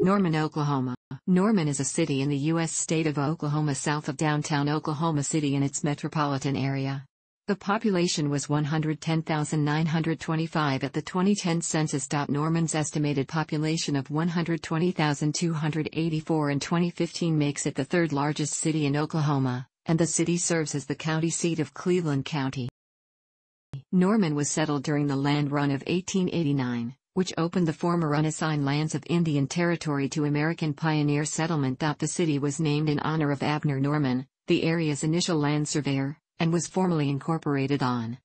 Norman, Oklahoma. Norman is a city in the U.S. state of Oklahoma south of downtown Oklahoma City in its metropolitan area. The population was 110,925 at the 2010 census. Norman's estimated population of 120,284 in 2015 makes it the third largest city in Oklahoma, and the city serves as the county seat of Cleveland County. Norman was settled during the Land Run of 1889, which opened the former unassigned lands of Indian Territory to American pioneer settlement. The city was named in honor of Abner Norman, the area's initial land surveyor, and was formally incorporated on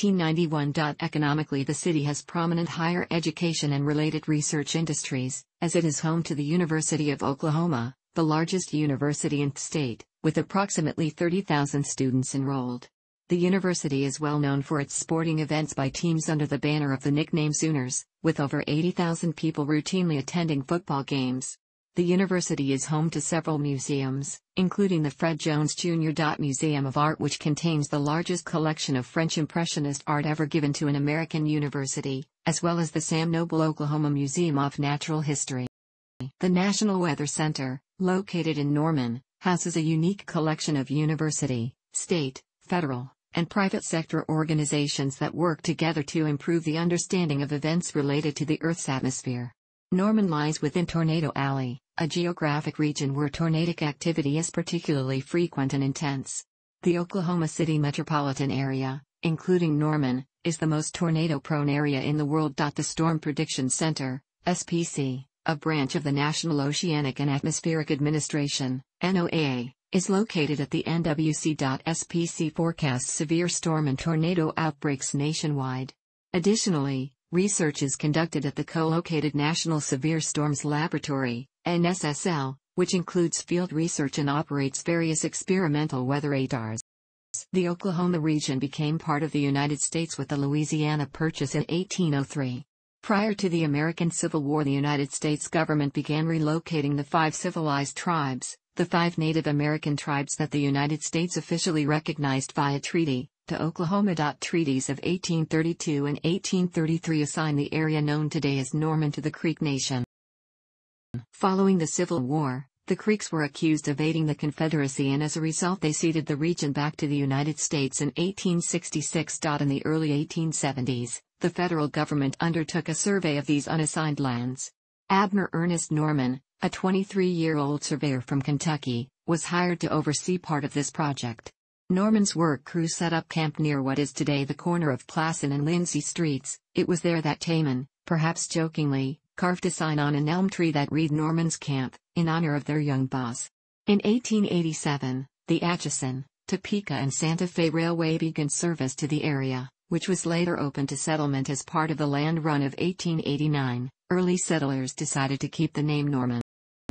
1891. Economically, the city has prominent higher education and related research industries, as it is home to the University of Oklahoma, the largest university in the state, with approximately 30,000 students enrolled. The university is well known for its sporting events by teams under the banner of the nickname Sooners, with over 80,000 people routinely attending football games. The university is home to several museums, including the Fred Jones Jr. Museum of Art, which contains the largest collection of French Impressionist art ever given to an American university, as well as the Sam Noble Oklahoma Museum of Natural History. The National Weather Center, located in Norman, houses a unique collection of university, state, federal, and private sector organizations that work together to improve the understanding of events related to the Earth's atmosphere. Norman lies within Tornado Alley, a geographic region where tornadic activity is particularly frequent and intense. The Oklahoma City metropolitan area, including Norman, is the most tornado-prone area in the world. The Storm Prediction Center, SPC, a branch of the National Oceanic and Atmospheric Administration, NOAA, is located at the NWC. SPC forecasts severe storm and tornado outbreaks nationwide. Additionally, research is conducted at the co-located National Severe Storms Laboratory, NSSL, which includes field research and operates various experimental weather radars. The Oklahoma region became part of the United States with the Louisiana Purchase in 1803. Prior to the American Civil War, the United States government began relocating the 5 civilized tribes, the 5 Native American tribes that the United States officially recognized via treaty, to Oklahoma. Treaties of 1832 and 1833 assigned the area known today as Norman to the Creek Nation. Following the Civil War, the Creeks were accused of aiding the Confederacy, and as a result they ceded the region back to the United States in 1866. In the early 1870s, the federal government undertook a survey of these unassigned lands. Abner Ernest Norman, a 23-year-old surveyor from Kentucky, was hired to oversee part of this project. Norman's work crew set up camp near what is today the corner of Plassen and Lindsay Streets. It was there that Taman, perhaps jokingly, carved a sign on an elm tree that read Norman's Camp, in honor of their young boss. In 1887, the Atchison, Topeka and Santa Fe Railway began service to the area, which was later opened to settlement as part of the Land Run of 1889. Early settlers decided to keep the name Norman.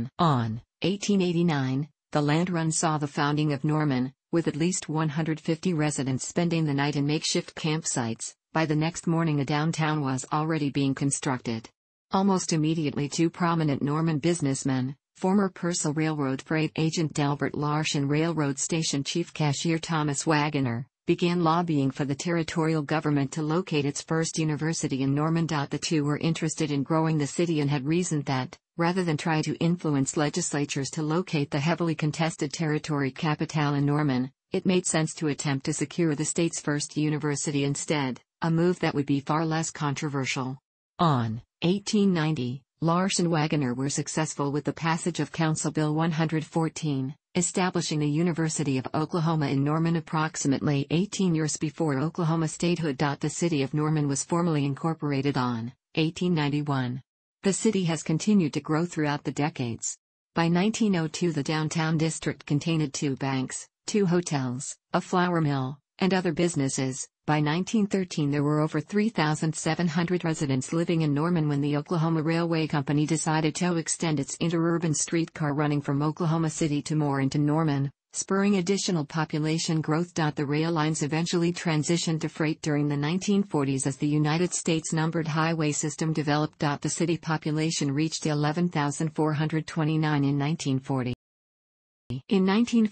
On 1889, the Land Run saw the founding of Norman, with at least 150 residents spending the night in makeshift campsites. By the next morning a downtown was already being constructed. Almost immediately 2 prominent Norman businessmen, former Purcell Railroad freight agent Delbert Larsh and railroad station chief cashier Thomas Wagoner, began lobbying for the territorial government to locate its first university in Norman. The 2 were interested in growing the city and had reasoned that, rather than try to influence legislatures to locate the heavily contested territory capital in Norman, it made sense to attempt to secure the state's first university instead, a move that would be far less controversial. On 1890, Larsh and Wagoner were successful with the passage of Council Bill 114, establishing the University of Oklahoma in Norman approximately 18 years before Oklahoma statehood. The city of Norman was formally incorporated on 1891. The city has continued to grow throughout the decades. By 1902 the downtown district contained 2 banks, 2 hotels, a flour mill, and other businesses. By 1913 there were over 3,700 residents living in Norman when the Oklahoma Railway Company decided to extend its interurban streetcar running from Oklahoma City to more into Norman, spurring additional population growth. The rail lines eventually transitioned to freight during the 1940s as the United States numbered highway system developed. The city population reached 11,429 in 1940. In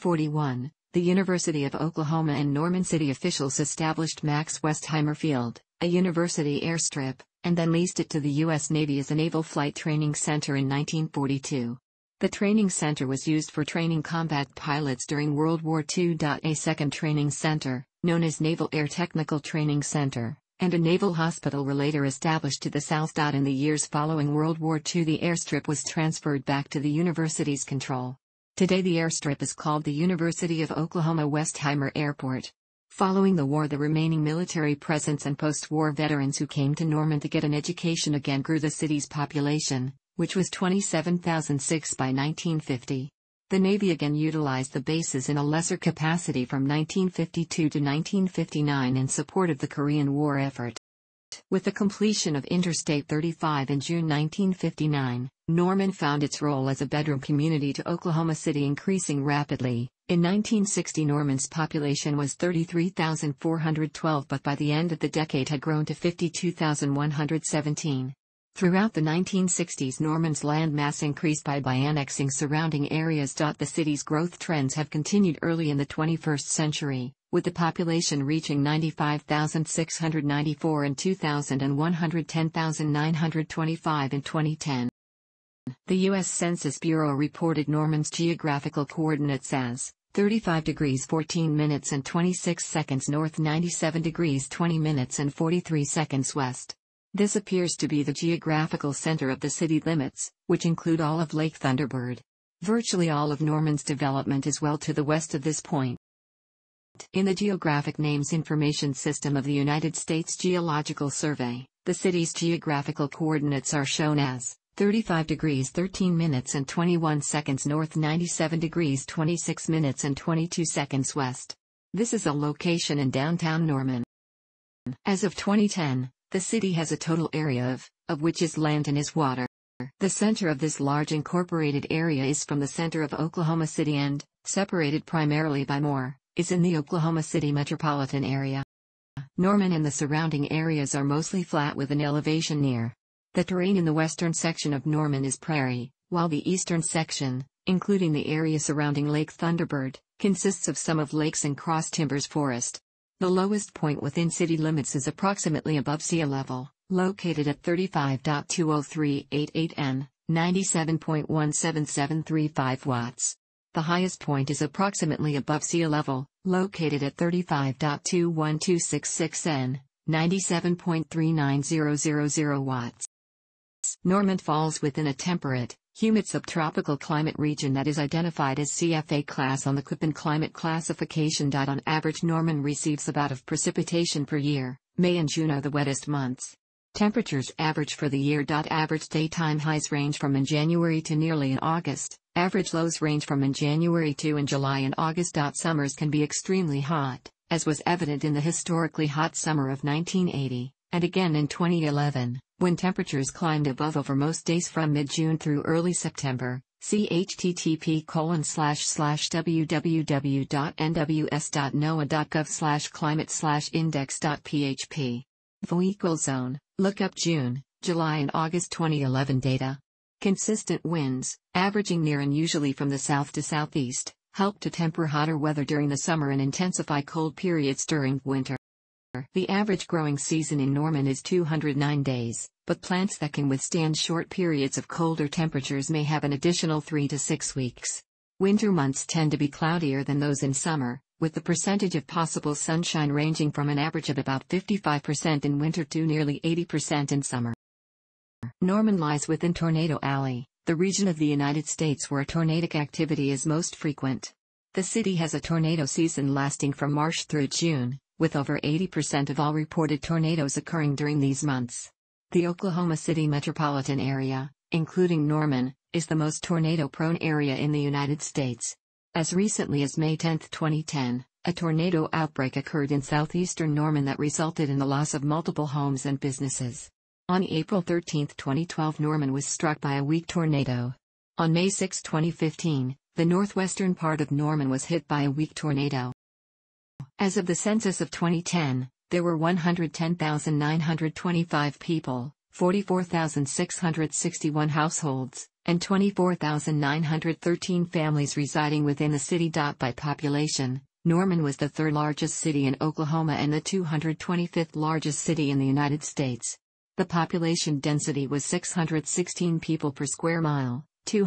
1941, the University of Oklahoma and Norman city officials established Max Westheimer Field, a university airstrip, and then leased it to the U.S. Navy as a Naval Flight Training Center in 1942. The training center was used for training combat pilots during World War II. A second training center, known as Naval Air Technical Training Center, and a naval hospital were later established to the south. In the years following World War II, the airstrip was transferred back to the university's control. Today the airstrip is called the University of Oklahoma Westheimer Airport. Following the war, the remaining military presence and post-war veterans who came to Norman to get an education again grew the city's population, which was 27,006 by 1950. The Navy again utilized the bases in a lesser capacity from 1952 to 1959 in support of the Korean War effort. With the completion of Interstate 35 in June 1959, Norman found its role as a bedroom community to Oklahoma City increasing rapidly. In 1960, Norman's population was 33,412, but by the end of the decade had grown to 52,117. Throughout the 1960s, Norman's land mass increased by annexing surrounding areas. The city's growth trends have continued early in the 21st century, with the population reaching 95,694 in 2000 and 110,925 in 2010. The U.S. Census Bureau reported Norman's geographical coordinates as 35 degrees 14 minutes and 26 seconds north, 97 degrees 20 minutes and 43 seconds west. This appears to be the geographical center of the city limits, which include all of Lake Thunderbird. Virtually all of Norman's development is well to the west of this point. In the Geographic Names Information System of the United States Geological Survey, the city's geographical coordinates are shown as 35 degrees 13 minutes and 21 seconds north, 97 degrees 26 minutes and 22 seconds west. This is a location in downtown Norman. As of 2010, the city has a total area of which is land and is water. The center of this large incorporated area is from the center of Oklahoma City and, separated primarily by Moore, is in the Oklahoma City metropolitan area. Norman and the surrounding areas are mostly flat with an elevation near. The terrain in the western section of Norman is prairie, while the eastern section, including the area surrounding Lake Thunderbird, consists of some of lakes and cross timbers forest. The lowest point within city limits is approximately above sea level, located at 35.20388 N, 97.17735 watts. The highest point is approximately above sea level, located at 35.21266 N, 97.39000 watts. Norman falls within a temperate, humid subtropical climate region that is identified as CFA class on the Köppen climate classification. On average, Norman receives about of precipitation per year. May and June are the wettest months. Temperatures average for the year. Average daytime highs range from in January to nearly in August. Average lows range from in January to in July and August. Summers can be extremely hot, as was evident in the historically hot summer of 1980, and again in 2011. When temperatures climbed above over most days from mid-June through early September. See http://www.nws.noaa.gov/climate/index.php. Zone. Look up June, July and August 2011 data. Consistent winds, averaging near and usually from the south to southeast, help to temper hotter weather during the summer and intensify cold periods during winter. The average growing season in Norman is 209 days, but plants that can withstand short periods of colder temperatures may have an additional 3 to 6 weeks. Winter months tend to be cloudier than those in summer, with the percentage of possible sunshine ranging from an average of about 55% in winter to nearly 80% in summer. Norman lies within Tornado Alley, the region of the United States where tornadic activity is most frequent. The city has a tornado season lasting from March through June, with over 80% of all reported tornadoes occurring during these months. The Oklahoma City metropolitan area, including Norman, is the most tornado-prone area in the United States. As recently as May 10, 2010, a tornado outbreak occurred in southeastern Norman that resulted in the loss of multiple homes and businesses. On April 13, 2012, Norman was struck by a weak tornado. On May 6, 2015, the northwestern part of Norman was hit by a weak tornado. As of the census of 2010, there were 110,925 people, 44,661 households, and 24,913 families residing within the city. By population, Norman was the third largest city in Oklahoma and the 225th largest city in the United States. The population density was 616 people per square mile,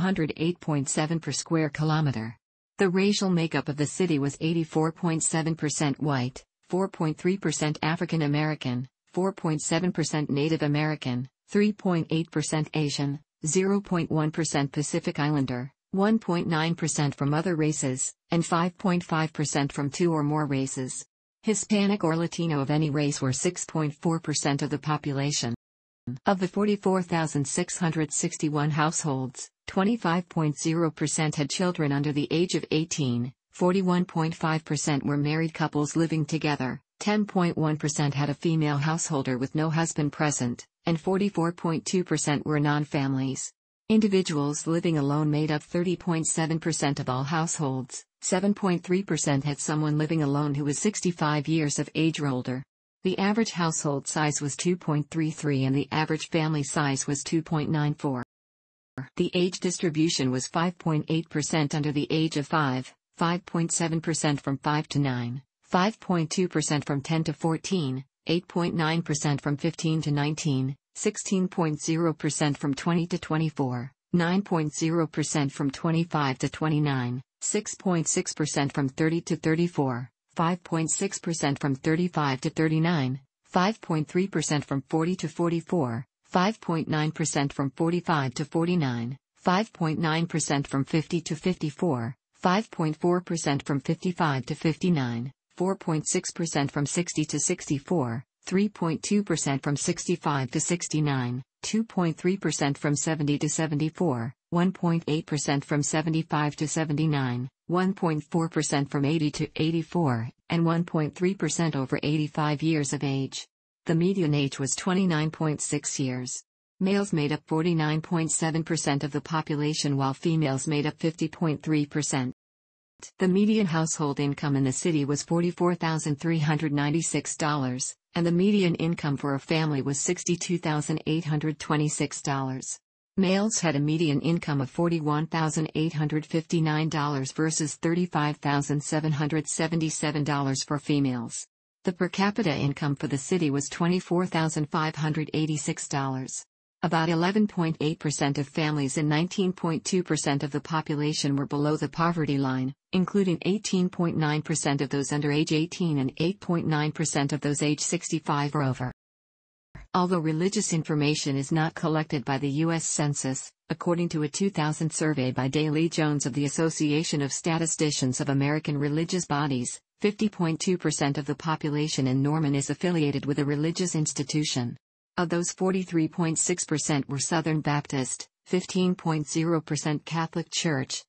208.7 per square kilometer. The racial makeup of the city was 84.7% white, 4.3% African American, 4.7% Native American, 3.8% Asian, 0.1% Pacific Islander, 1.9% from other races, and 5.5% from two or more races. Hispanic or Latino of any race were 6.4% of the population. Of the 44,661 households, 25.0% had children under the age of 18, 41.5% were married couples living together, 10.1% had a female householder with no husband present, and 44.2% were non-families. Individuals living alone made up 30.7% of all households, 7.3% had someone living alone who was 65 years of age or older. The average household size was 2.33 and the average family size was 2.94. The age distribution was 5.8% under the age of 5, 5.7% from 5 to 9, 5.2% from 10 to 14, 8.9% from 15 to 19, 16.0% from 20 to 24, 9.0% from 25 to 29, 6.6% from 30 to 34, 5.6% from 35 to 39, 5.3% from 40 to 44, 5.9% from 45 to 49, 5.9% from 50 to 54, 5.4% from 55 to 59, 4.6% from 60 to 64, 3.2% from 65 to 69, 2.3% from 70 to 74, 1.8% from 75 to 79, 1.4% from 80 to 84, and 1.3% over 85 years of age. The median age was 29.6 years. Males made up 49.7% of the population while females made up 50.3%. The median household income in the city was $44,396, and the median income for a family was $62,826. Males had a median income of $41,859 versus $35,777 for females. The per capita income for the city was $24,586. About 11.8% of families and 19.2% of the population were below the poverty line, including 18.9% of those under age 18 and 8.9% of those age 65 or over. Although religious information is not collected by the U.S. Census, according to a 2000 survey by Daley Jones of the Association of Statisticians of American Religious Bodies, 50.2% of the population in Norman is affiliated with a religious institution. Of those, 43.6% were Southern Baptist, 15.0% Catholic Church,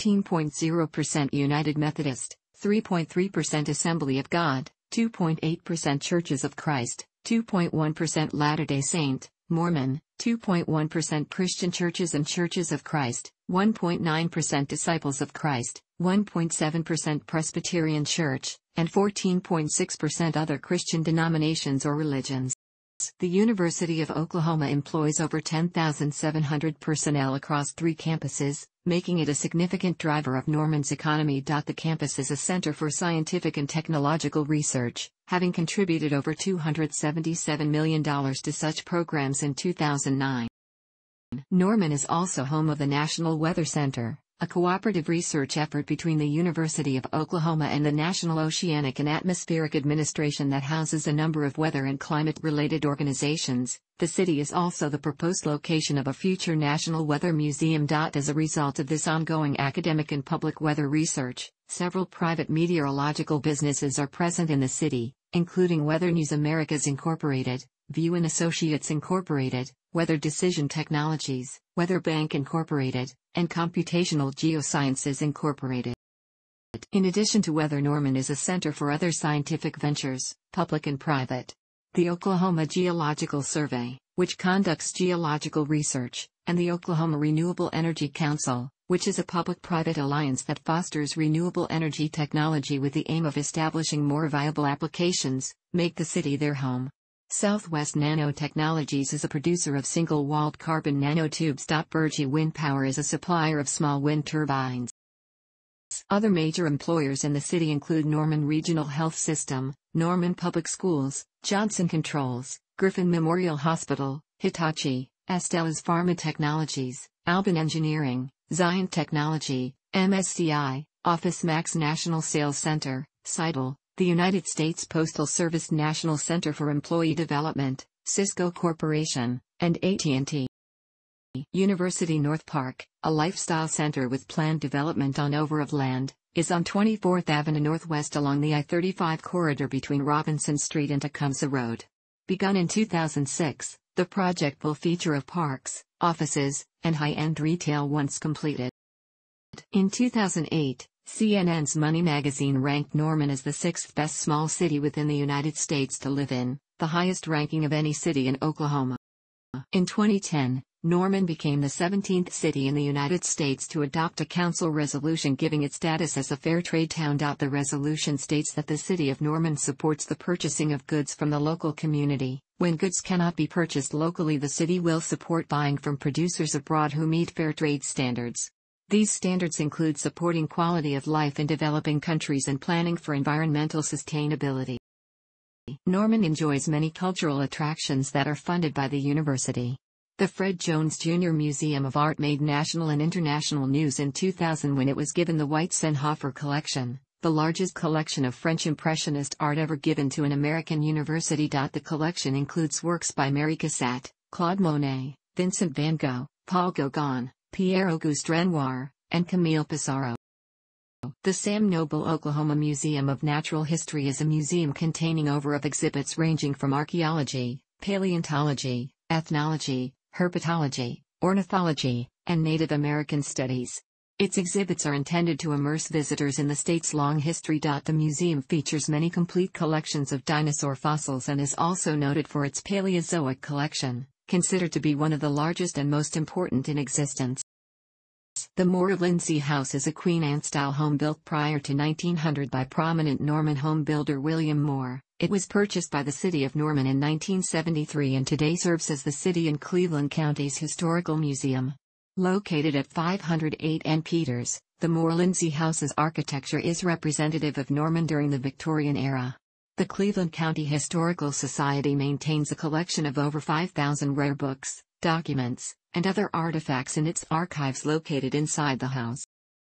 13.0% United Methodist, 3.3% Assembly of God, 2.8% Churches of Christ, 2.1% Latter-day Saint, Mormon, 2.1% Christian Churches and Churches of Christ, 1.9% Disciples of Christ, 1.7% Presbyterian Church, and 14.6% other Christian denominations or religions. The University of Oklahoma employs over 10,700 personnel across 3 campuses, making it a significant driver of Norman's economy. The campus is a center for scientific and technological research, having contributed over $277 million to such programs in 2009. Norman is also home of the National Weather Center, a cooperative research effort between the University of Oklahoma and the National Oceanic and Atmospheric Administration that houses a number of weather and climate-related organizations. The city is also the proposed location of a future National Weather Museum. As a result of this ongoing academic and public weather research, several private meteorological businesses are present in the city, including Weather News Americas Incorporated, View and Associates Incorporated, Weather Decision Technologies, Weather Bank Incorporated, and Computational Geosciences Incorporated. In addition to weather, Norman is a center for other scientific ventures, public and private. The Oklahoma Geological Survey, which conducts geological research, and the Oklahoma Renewable Energy Council, which is a public-private alliance that fosters renewable energy technology with the aim of establishing more viable applications, make the city their home. Southwest Nanotechnologies is a producer of single-walled carbon nanotubes. Bergy Wind Power is a supplier of small wind turbines. Other major employers in the city include Norman Regional Health System, Norman Public Schools, Johnson Controls, Griffin Memorial Hospital, Hitachi, Estella's Pharma Technologies, Alban Engineering, Zion Technology, MSCI, Office Max National Sales Center, Seidel, the United States Postal Service National Center for Employee Development, Cisco Corporation, and AT&T. University North Park, a lifestyle center with planned development on over of land, is on 24th Avenue Northwest along the I-35 corridor between Robinson Street and Tecumseh Road. Begun in 2006, the project will feature of parks, offices, and high-end retail once completed. In 2008, CNN's Money magazine ranked Norman as the 6th best small city within the United States to live in, the highest ranking of any city in Oklahoma. In 2010, Norman became the 17th city in the United States to adopt a council resolution giving it status as a fair trade town. The resolution states that the city of Norman supports the purchasing of goods from the local community. When goods cannot be purchased locally, the city will support buying from producers abroad who meet fair trade standards. These standards include supporting quality of life in developing countries and planning for environmental sustainability. Norman enjoys many cultural attractions that are funded by the university. The Fred Jones Jr. Museum of Art made national and international news in 2000 when it was given the White-Senhofer Collection, the largest collection of French Impressionist art ever given to an American university. The collection includes works by Mary Cassatt, Claude Monet, Vincent van Gogh, Paul Gauguin, Pierre-Auguste Renoir, and Camille Pissarro. The Sam Noble Oklahoma Museum of Natural History is a museum containing over of exhibits ranging from archaeology, paleontology, ethnology, herpetology, ornithology, and Native American studies. Its exhibits are intended to immerse visitors in the state's long history. The museum features many complete collections of dinosaur fossils and is also noted for its Paleozoic collection, considered to be one of the largest and most important in existence. The Moore of Lindsay House is a Queen Anne-style home built prior to 1900 by prominent Norman home builder William Moore. It was purchased by the city of Norman in 1973 and today serves as the city and Cleveland County's historical museum. Located at 508 N. Peters, the Moore-Lindsay House's architecture is representative of Norman during the Victorian era. The Cleveland County Historical Society maintains a collection of over 5,000 rare books, documents, and other artifacts in its archives located inside the house.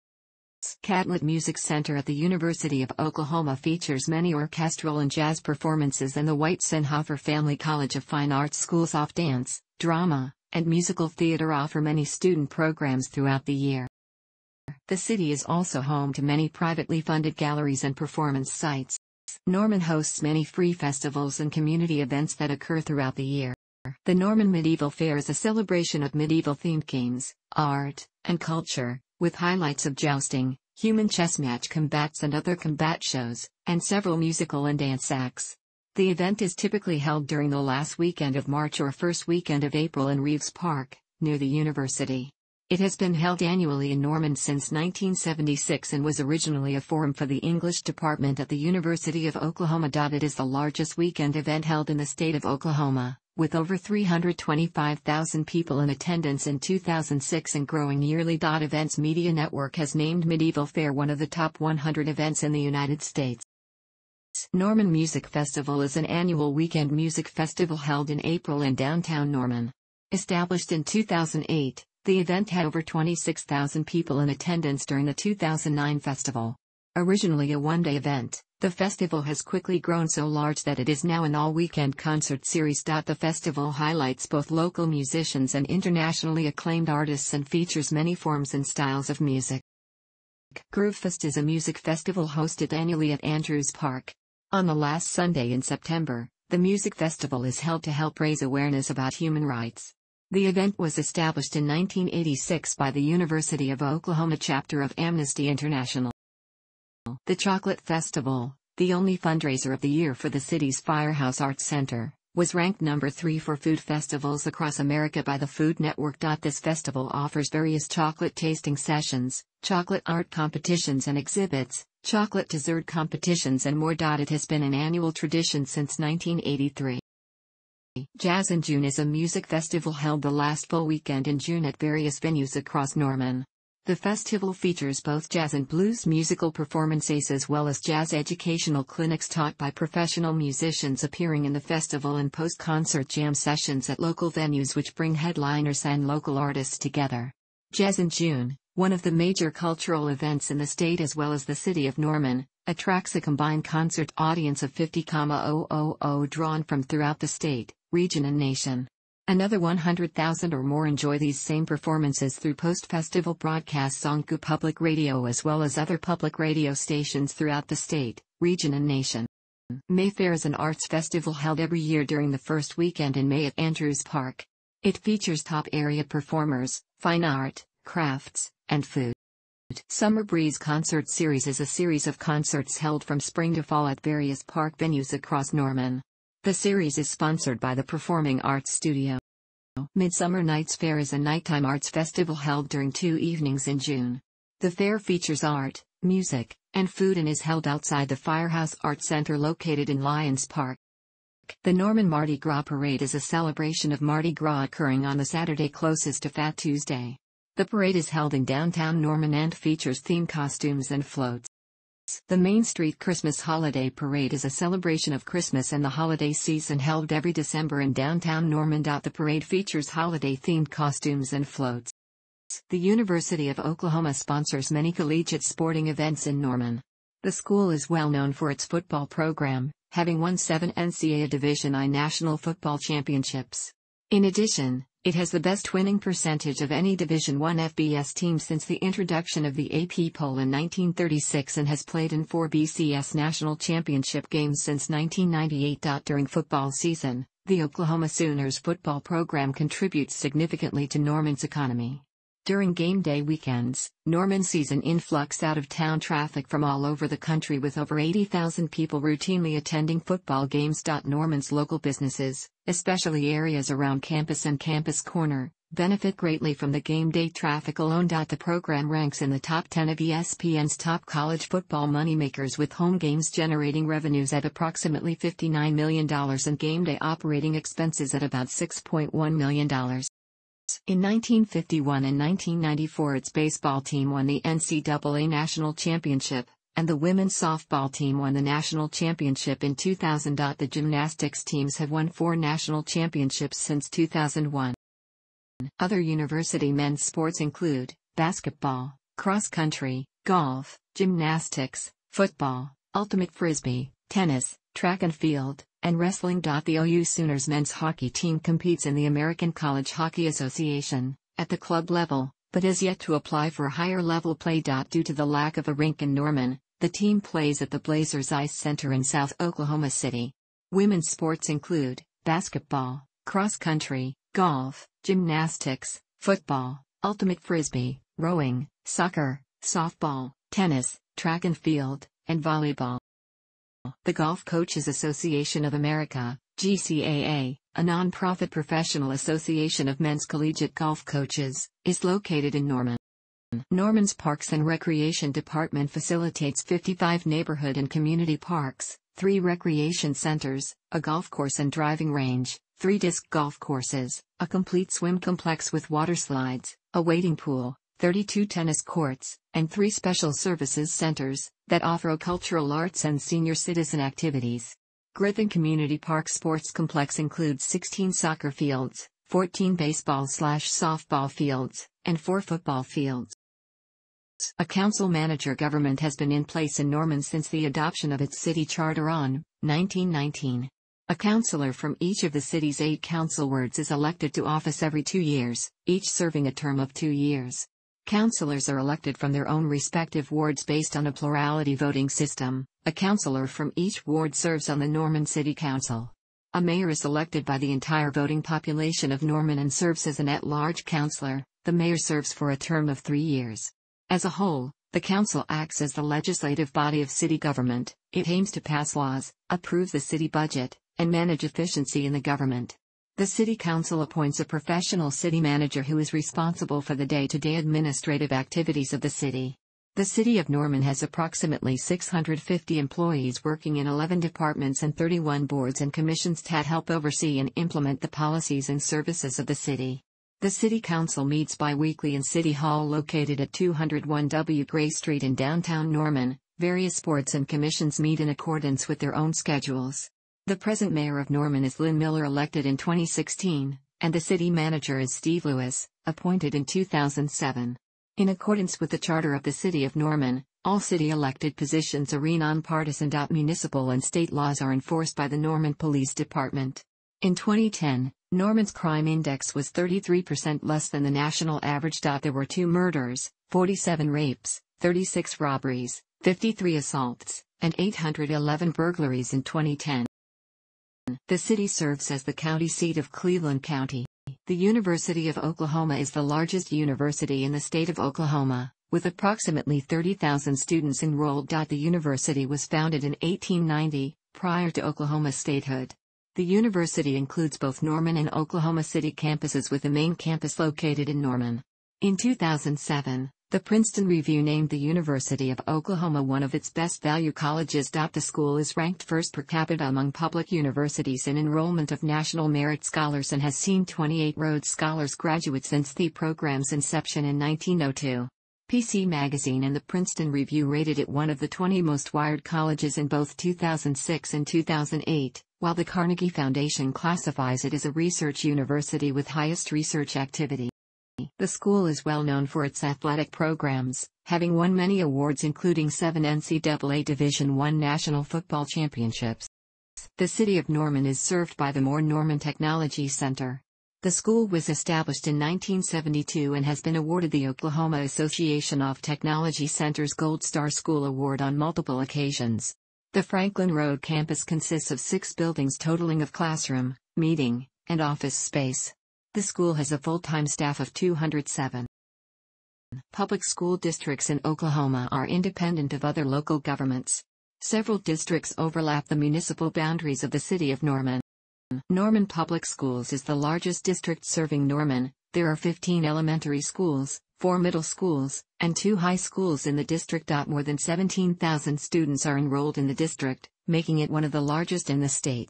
Catlett Music Center at the University of Oklahoma features many orchestral and jazz performances, and the White-Senhofer Family College of Fine Arts schools of dance, drama, and musical theater offer many student programs throughout the year. The city is also home to many privately funded galleries and performance sites. Norman hosts many free festivals and community events that occur throughout the year. The Norman Medieval Fair is a celebration of medieval-themed games, art, and culture, with highlights of jousting, human chess match combats and other combat shows, and several musical and dance acts. The event is typically held during the last weekend of March or first weekend of April in Reeves Park, near the university. It has been held annually in Norman since 1976 and was originally a forum for the English department at the University of Oklahoma. It is the largest weekend event held in the state of Oklahoma, with over 325,000 people in attendance in 2006 and growing yearly. Events Media Network has named Medieval Fair one of the top 100 events in the United States. Norman Music Festival is an annual weekend music festival held in April in downtown Norman. Established in 2008, the event had over 26,000 people in attendance during the 2009 festival. Originally a one-day event, the festival has quickly grown so large that it is now an all-weekend concert series. The festival highlights both local musicians and internationally acclaimed artists and features many forms and styles of music. Groovefest is a music festival hosted annually at Andrews Park. On the last Sunday in September, the music festival is held to help raise awareness about human rights. The event was established in 1986 by the University of Oklahoma chapter of Amnesty International. The Chocolate Festival, the only fundraiser of the year for the city's Firehouse Arts Center, was ranked number 3 for food festivals across America by the Food Network. This festival offers various chocolate tasting sessions, chocolate art competitions and exhibits, chocolate dessert competitions and more. It has been an annual tradition since 1983. Jazz in June is a music festival held the last full weekend in June at various venues across Norman. The festival features both jazz and blues musical performances as well as jazz educational clinics taught by professional musicians appearing in the festival and post-concert jam sessions at local venues which bring headliners and local artists together. Jazz in June, one of the major cultural events in the state as well as the city of Norman, attracts a combined concert audience of 50,000 drawn from throughout the state, region and nation. Another 100,000 or more enjoy these same performances through post-festival broadcasts on KU Public Radio as well as other public radio stations throughout the state, region and nation. Mayfair is an arts festival held every year during the first weekend in May at Andrews Park. It features top area performers, fine art, crafts, and food. Summer Breeze Concert Series is a series of concerts held from spring to fall at various park venues across Norman. The series is sponsored by the Performing Arts Studio. Midsummer Nights Fair is a nighttime arts festival held during 2 evenings in June. The fair features art, music, and food and is held outside the Firehouse Art Center located in Lions Park. The Norman Mardi Gras Parade is a celebration of Mardi Gras occurring on the Saturday closest to Fat Tuesday. The parade is held in downtown Norman and features themed costumes and floats. The Main Street Christmas Holiday Parade is a celebration of Christmas and the holiday season held every December in downtown Norman. The parade features holiday-themed costumes and floats. The University of Oklahoma sponsors many collegiate sporting events in Norman. The school is well known for its football program, having won 7 NCAA Division I national football championships. In addition, it has the best winning percentage of any Division I FBS team since the introduction of the AP poll in 1936 and has played in 4 BCS national championship games since 1998. During football season, the Oklahoma Sooners football program contributes significantly to Norman's economy. During game day weekends, Norman sees an influx out-of-town traffic from all over the country with over 80,000 people routinely attending football games. Norman's local businesses, especially areas around campus and Campus Corner, benefit greatly from the game day traffic alone. The program ranks in the top 10 of ESPN's top college football moneymakers with home games generating revenues at approximately $59 million and game day operating expenses at about $6.1 million. In 1951 and 1994 its baseball team won the NCAA National Championship, and the women's softball team won the national championship in 2000. The gymnastics teams have won 4 national championships since 2001. Other university men's sports include basketball, cross country, golf, gymnastics, football, ultimate frisbee, tennis, track and field, and wrestling. The OU Sooners men's hockey team competes in the American College Hockey Association, at the club level, but has yet to apply for higher level play. Due to the lack of a rink in Norman, the team plays at the Blazers Ice Center in South Oklahoma City. Women's sports include basketball, cross country, golf, gymnastics, football, ultimate frisbee, rowing, soccer, softball, tennis, track and field, and volleyball. The Golf Coaches Association of America, GCAA, a non-profit professional association of men's collegiate golf coaches, is located in Norman. Norman's Parks and Recreation Department facilitates 55 neighborhood and community parks, 3 recreation centers, a golf course and driving range, 3 disc golf courses, a complete swim complex with water slides, a wading pool, 32 tennis courts, and 3 special services centers that offer cultural arts and senior citizen activities. Griffin Community Park Sports Complex includes 16 soccer fields, 14 baseball/softball fields, and 4 football fields. A council-manager government has been in place in Norman since the adoption of its city charter on 1919. A councilor from each of the city's 8 council wards is elected to office every 2 years, each serving a term of 2 years. Councilors are elected from their own respective wards based on a plurality voting system. A councilor from each ward serves on the Norman City Council. A mayor is elected by the entire voting population of Norman and serves as an at-large councilor. The mayor serves for a term of 3 years. As a whole, the council acts as the legislative body of city government. It aims to pass laws, approve the city budget, and manage efficiency in the government. The City Council appoints a professional city manager who is responsible for the day-to-day administrative activities of the city. The City of Norman has approximately 650 employees working in 11 departments and 31 boards and commissions that help oversee and implement the policies and services of the city. The City Council meets bi-weekly in City Hall located at 201 W. Gray Street in downtown Norman. Various boards and commissions meet in accordance with their own schedules. The present mayor of Norman is Lynn Miller, elected in 2016, and the city manager is Steve Lewis, appointed in 2007. In accordance with the charter of the City of Norman, all city elected positions are non-partisan. Municipal and state laws are enforced by the Norman Police Department. In 2010, Norman's crime index was 33% less than the national average. There were 2 murders, 47 rapes, 36 robberies, 53 assaults, and 811 burglaries in 2010. The city serves as the county seat of Cleveland County. The University of Oklahoma is the largest university in the state of Oklahoma, with approximately 30,000 students enrolled. The university was founded in 1890, prior to Oklahoma's statehood. The university includes both Norman and Oklahoma City campuses, with the main campus located in Norman. In 2007, the Princeton Review named the University of Oklahoma one of its best value colleges. The school is ranked first per capita among public universities in enrollment of National Merit Scholars and has seen 28 Rhodes Scholars graduate since the program's inception in 1902. PC Magazine and the Princeton Review rated it one of the 20 most wired colleges in both 2006 and 2008, while the Carnegie Foundation classifies it as a research university with highest research activity. The school is well known for its athletic programs, having won many awards including 7 NCAA Division I national football championships. The City of Norman is served by the Moore Norman Technology Center. The school was established in 1972 and has been awarded the Oklahoma Association of Technology Centers Gold Star School Award on multiple occasions. The Franklin Road campus consists of 6 buildings totaling of classroom, meeting, and office space. The school has a full-time staff of 207. Public school districts in Oklahoma are independent of other local governments. Several districts overlap the municipal boundaries of the City of Norman. Norman Public Schools is the largest district serving Norman. There are 15 elementary schools, 4 middle schools, and 2 high schools in the district. More than 17,000 students are enrolled in the district, making it one of the largest in the state.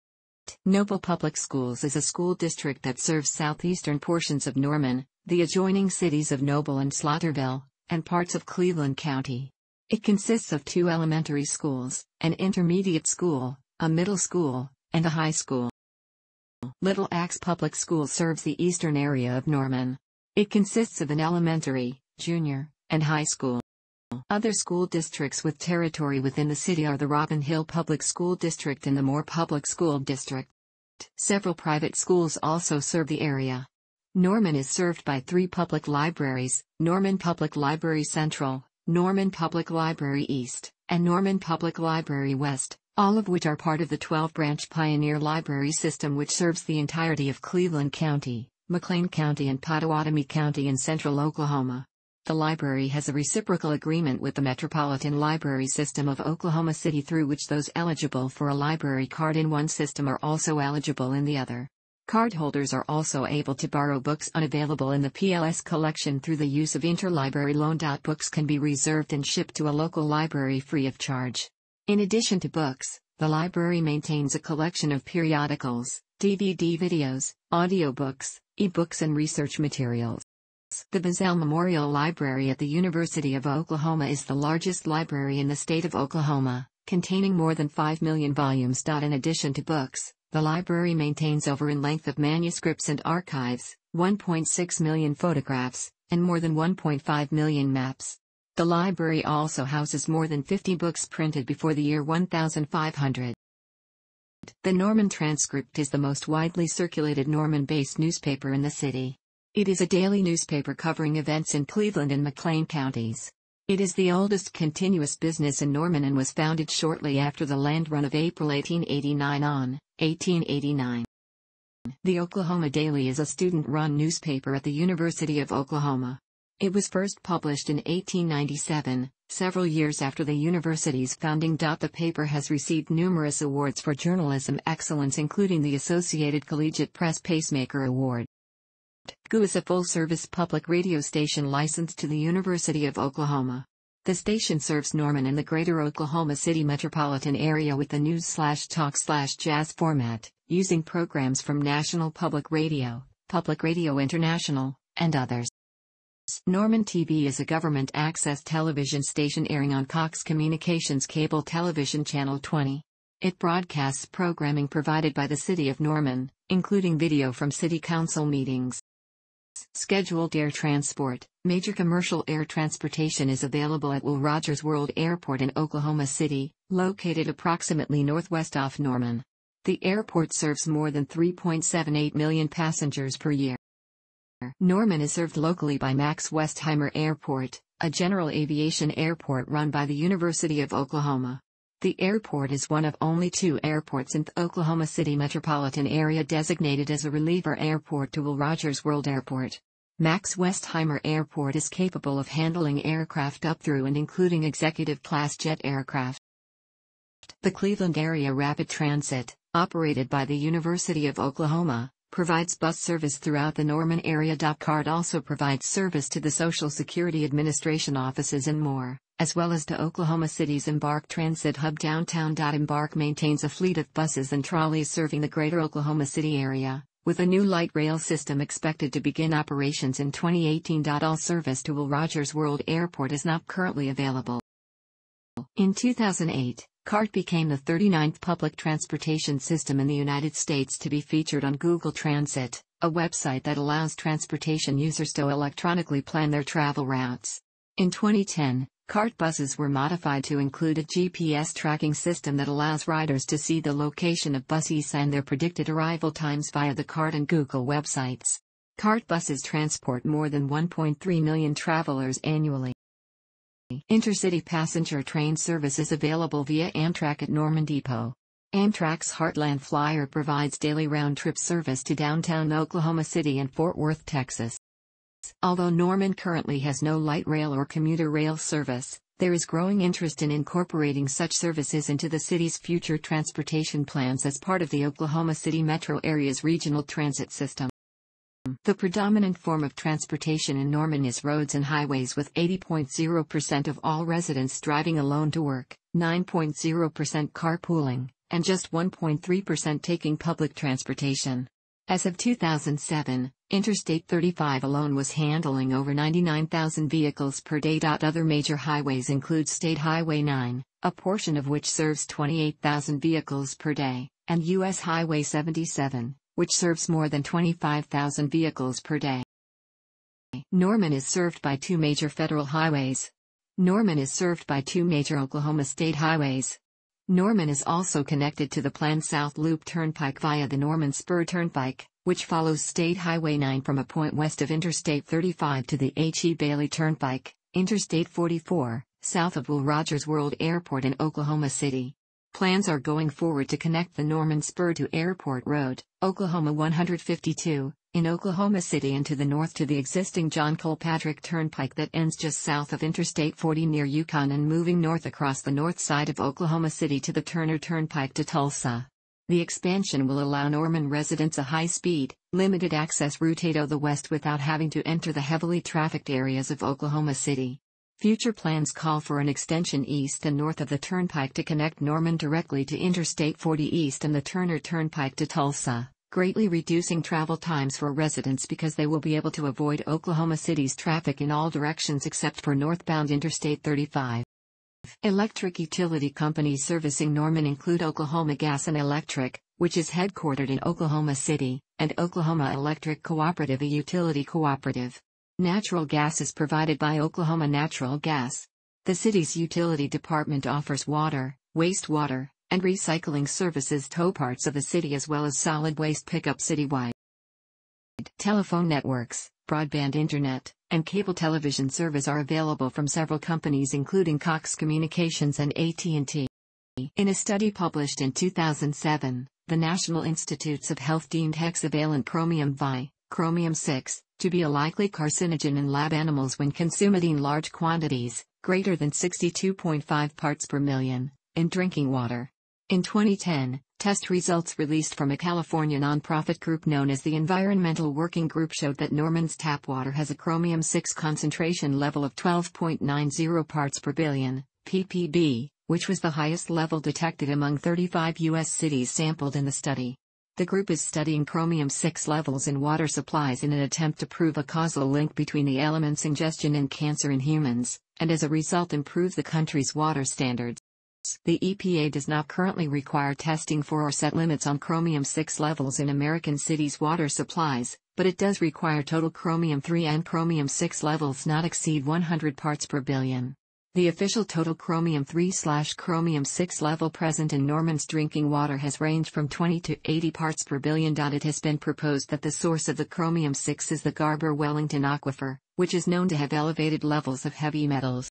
Noble Public Schools is a school district that serves southeastern portions of Norman, the adjoining cities of Noble and Slaughterville, and parts of Cleveland County. It consists of 2 elementary schools, an intermediate school, a middle school, and a high school. Little Axe Public School serves the eastern area of Norman. It consists of an elementary, junior, and high school. Other school districts with territory within the city are the Robin Hill Public School District and the Moore Public School District. Several private schools also serve the area. Norman is served by 3 public libraries: Norman Public Library Central, Norman Public Library East, and Norman Public Library West, all of which are part of the 12-branch Pioneer Library System, which serves the entirety of Cleveland County, McLean County, and Pottawatomie County in central Oklahoma. The library has a reciprocal agreement with the Metropolitan Library System of Oklahoma City, through which those eligible for a library card in one system are also eligible in the other. Cardholders are also able to borrow books unavailable in the PLS collection through the use of interlibrary loan. Books can be reserved and shipped to a local library free of charge. In addition to books, the library maintains a collection of periodicals, DVD videos, audiobooks, e-books, and research materials. The Bazell Memorial Library at the University of Oklahoma is the largest library in the state of Oklahoma, containing more than 5 million volumes. In addition to books, the library maintains over in length of manuscripts and archives, 1.6 million photographs, and more than 1.5 million maps. The library also houses more than 50 books printed before the year 1500. The Norman Transcript is the most widely circulated Norman-based newspaper in the city. It is a daily newspaper covering events in Cleveland and McLean counties. It is the oldest continuous business in Norman and was founded shortly after the land run of April 1889 1889. The Oklahoma Daily is a student-run newspaper at the University of Oklahoma. It was first published in 1897, several years after the university's founding. The paper has received numerous awards for journalism excellence, including the Associated Collegiate Press Pacemaker Award. GU is a full-service public radio station licensed to the University of Oklahoma. The station serves Norman and the greater Oklahoma City metropolitan area with the news/talk/jazz format, using programs from National Public Radio, Public Radio International, and others. Norman TV is a government-access television station airing on Cox Communications Cable Television Channel 20. It broadcasts programming provided by the City of Norman, including video from City Council meetings. Scheduled air transport. Major commercial air transportation is available at Will Rogers World Airport in Oklahoma City, located approximately northwest of Norman. The airport serves more than 3.78 million passengers per year. Norman is served locally by Max Westheimer Airport, a general aviation airport run by the University of Oklahoma. The airport is one of only 2 airports in the Oklahoma City metropolitan area designated as a reliever airport to Will Rogers World Airport. Max Westheimer Airport is capable of handling aircraft up through and including executive-class jet aircraft. The Cleveland Area Rapid Transit, operated by the University of Oklahoma, provides bus service throughout the Norman area. CART also provides service to the Social Security Administration offices and more, as well as to Oklahoma City's Embark Transit Hub downtown. Embark maintains a fleet of buses and trolleys serving the greater Oklahoma City area, with a new light rail system expected to begin operations in 2018. All service to Will Rogers World Airport is not currently available. In 2008, CART became the 39th public transportation system in the United States to be featured on Google Transit, a website that allows transportation users to electronically plan their travel routes. In 2010, CART buses were modified to include a GPS tracking system that allows riders to see the location of buses and their predicted arrival times via the CART and Google websites. CART buses transport more than 1.3 million travelers annually. Intercity passenger train service is available via Amtrak at Norman Depot. Amtrak's Heartland Flyer provides daily round-trip service to downtown Oklahoma City and Fort Worth, Texas. Although Norman currently has no light rail or commuter rail service, there is growing interest in incorporating such services into the city's future transportation plans as part of the Oklahoma City metro area's regional transit system. The predominant form of transportation in Norman is roads and highways, with 80.0% of all residents driving alone to work, 9.0% carpooling, and just 1.3% taking public transportation. As of 2007, Interstate 35 alone was handling over 99,000 vehicles per day. Other major highways include State Highway 9, a portion of which serves 28,000 vehicles per day, and U.S. Highway 77, which serves more than 25,000 vehicles per day. Norman is served by 2 major federal highways. Norman is served by 2 major Oklahoma state highways. Norman is also connected to the planned South Loop Turnpike via the Norman Spur Turnpike, which follows State Highway 9 from a point west of Interstate 35 to the H. E. Bailey Turnpike, Interstate 44, south of Will Rogers World Airport in Oklahoma City. Plans are going forward to connect the Norman Spur to Airport Road, Oklahoma 152, in Oklahoma City, and to the north to the existing John Kilpatrick Turnpike that ends just south of Interstate 40 near Yukon, and moving north across the north side of Oklahoma City to the Turner Turnpike to Tulsa. The expansion will allow Norman residents a high-speed, limited-access route to the west without having to enter the heavily trafficked areas of Oklahoma City. Future plans call for an extension east and north of the turnpike to connect Norman directly to Interstate 40 east and the Turner Turnpike to Tulsa, greatly reducing travel times for residents because they will be able to avoid Oklahoma City's traffic in all directions except for northbound Interstate 35. Electric utility companies servicing Norman include Oklahoma Gas and Electric, which is headquartered in Oklahoma City, and Oklahoma Electric Cooperative, a utility cooperative. Natural gas is provided by Oklahoma Natural Gas. The city's utility department offers water, wastewater, and recycling services to parts of the city as well as solid waste pickup citywide. Telephone networks, broadband internet, and cable television service are available from several companies including Cox Communications and AT&T. In a study published in 2007, the National Institutes of Health deemed hexavalent chromium Vi, chromium-6, to be a likely carcinogen in lab animals when consumed in large quantities, greater than 62.5 parts per million, in drinking water. In 2010, test results released from a California nonprofit group known as the Environmental Working Group showed that Norman's tap water has a chromium-6 concentration level of 12.90 parts per billion, ppb, which was the highest level detected among 35 U.S. cities sampled in the study. The group is studying chromium-6 levels in water supplies in an attempt to prove a causal link between the element's ingestion and cancer in humans, and as a result improve the country's water standards. The EPA does not currently require testing for or set limits on chromium-6 levels in American cities' water supplies, but it does require total chromium-3 and chromium-6 levels not exceed 100 parts per billion. The official total chromium-3/chromium-6 level present in Norman's drinking water has ranged from 20 to 80 parts per billion. It has been proposed that the source of the chromium-6 is the Garber-Wellington aquifer, which is known to have elevated levels of heavy metals.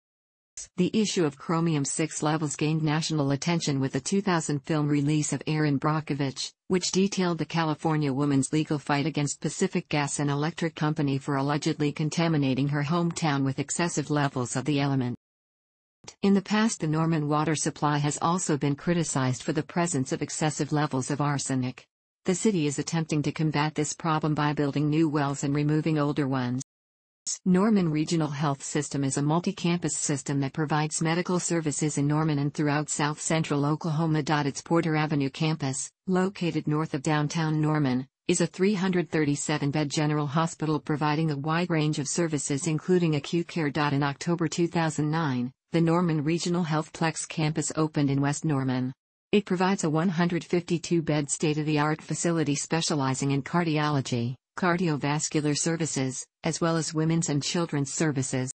The issue of chromium-6 levels gained national attention with the 2000 film release of Erin Brockovich, which detailed the California woman's legal fight against Pacific Gas and Electric Company for allegedly contaminating her hometown with excessive levels of the element. In the past, the Norman water supply has also been criticized for the presence of excessive levels of arsenic. The city is attempting to combat this problem by building new wells and removing older ones. Norman Regional Health System is a multi-campus system that provides medical services in Norman and throughout south-central Oklahoma. Its Porter Avenue campus, located north of downtown Norman, is a 337-bed general hospital providing a wide range of services including acute care. In October 2009, the Norman Regional Healthplex campus opened in West Norman. It provides a 152-bed state-of-the-art facility specializing in cardiology, cardiovascular services, as well as women's and children's services.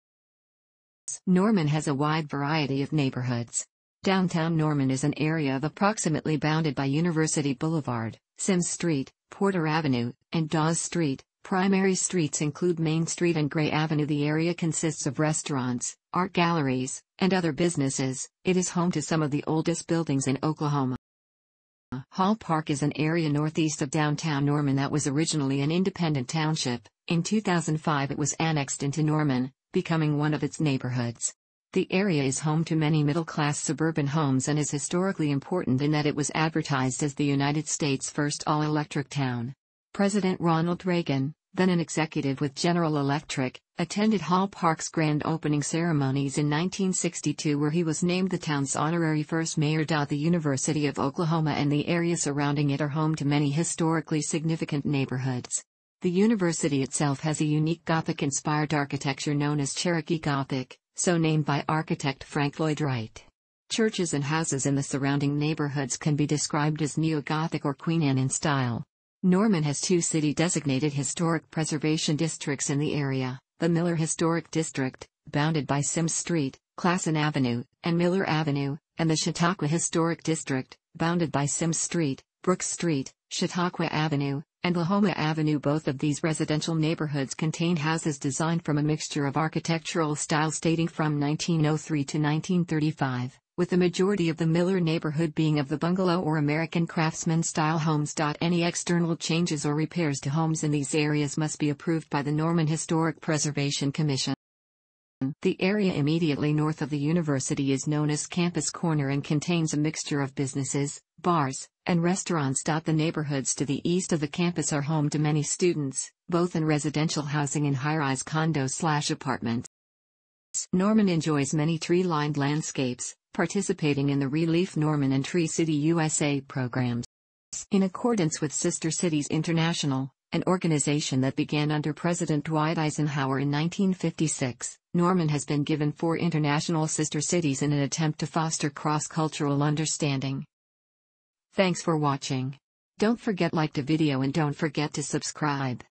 Norman has a wide variety of neighborhoods. Downtown Norman is an area of approximately bounded by University Boulevard, Sims Street, Porter Avenue, and Dawes Street. Primary streets include Main Street and Gray Avenue. The area consists of restaurants, art galleries, and other businesses. It is home to some of the oldest buildings in Oklahoma. Hall Park is an area northeast of downtown Norman that was originally an independent township. In 2005 it was annexed into Norman, becoming one of its neighborhoods. The area is home to many middle-class suburban homes and is historically important in that it was advertised as the United States' first all-electric town. President Ronald Reagan, then an executive with General Electric, attended Hall Park's grand opening ceremonies in 1962 where he was named the town's honorary first mayor. The University of Oklahoma and the area surrounding it are home to many historically significant neighborhoods. The university itself has a unique Gothic-inspired architecture known as Cherokee Gothic, so named by architect Frank Lloyd Wright. Churches and houses in the surrounding neighborhoods can be described as Neo-Gothic or Queen Anne in style. Norman has two city-designated historic preservation districts in the area, the Miller Historic District, bounded by Sims Street, Classen Avenue, and Miller Avenue, and the Chautauqua Historic District, bounded by Sims Street, Brooks Street, Chautauqua Avenue, and Lahoma Avenue. Both of these residential neighborhoods contain houses designed from a mixture of architectural styles dating from 1903 to 1935. With the majority of the Miller neighborhood being of the bungalow or American craftsman-style homes. Any external changes or repairs to homes in these areas must be approved by the Norman Historic Preservation Commission. The area immediately north of the university is known as Campus Corner and contains a mixture of businesses, bars, and restaurants. The neighborhoods to the east of the campus are home to many students, both in residential housing and high-rise condos/apartments. Norman enjoys many tree-lined landscapes, participating in the Relief Norman and Tree City USA programs. In accordance with Sister Cities International, an organization that began under President Dwight Eisenhower in 1956, Norman has been given 4 international sister cities in an attempt to foster cross-cultural understanding. Thanks for watching. Don't forget to like the video and don't forget to subscribe.